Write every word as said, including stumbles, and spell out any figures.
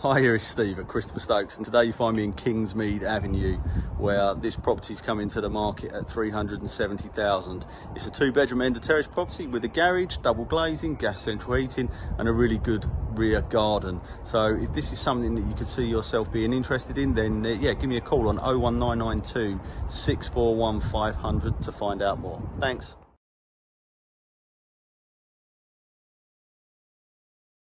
Hi, here is Steve at Christopher Stokes, and today you find me in Kingsmead Avenue, where this property's coming to the market at three hundred and seventy thousand. It's a two bedroom end of terrace property with a garage, double glazing, gas central heating and a really good rear garden. So if this is something that you could see yourself being interested in, then uh, yeah, give me a call on oh one nine nine two, six four one, five hundred to find out more. Thanks.